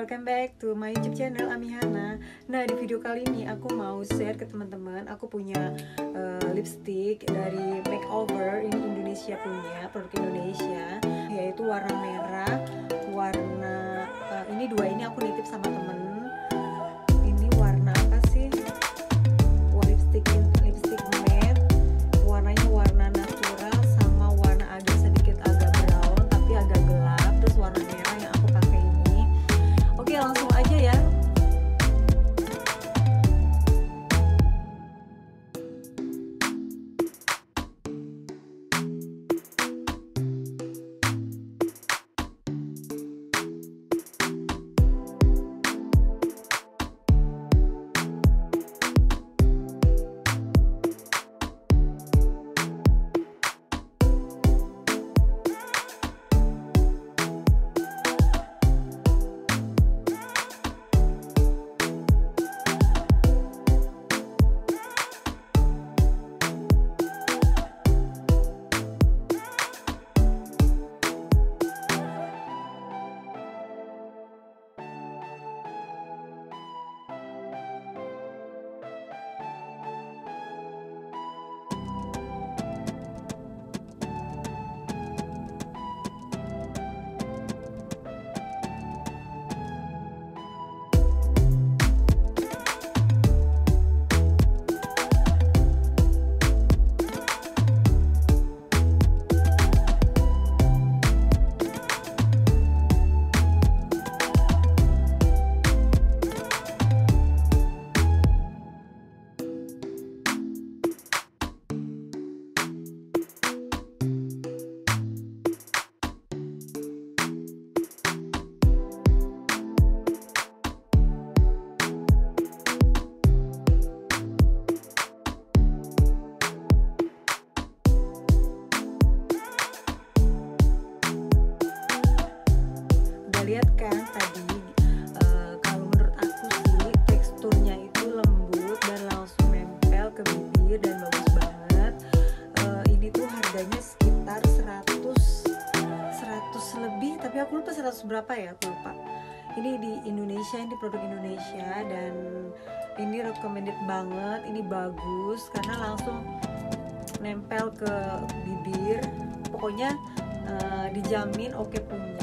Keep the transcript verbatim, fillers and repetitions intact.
welcome back to my YouTube channel Amihana. Nah, di video kali ini aku mau share ke teman-teman. Aku punya uh, lipstick dari makeover. Ini Indonesia punya, produk Indonesia, yaitu warna merah. Warna uh, ini dua ini aku nitip sama temen. Ini warna apa sih? Wah, lipstick lipstick matte. Warnanya warna natural sama warna agak sedikit agak brown tapi agak gelap. Terus warna merah yang aku pakai ini. Oke, langsung aja ya. Lihat kan tadi, uh, kalau menurut aku sih teksturnya itu lembut dan langsung nempel ke bibir dan bagus banget. Uh, ini tuh harganya sekitar seratus lebih, tapi aku lupa seratus berapa ya, aku lupa. Ini di Indonesia, ini produk Indonesia dan ini recommended banget. Ini bagus karena langsung nempel ke bibir. Pokoknya uh, dijamin oke punya.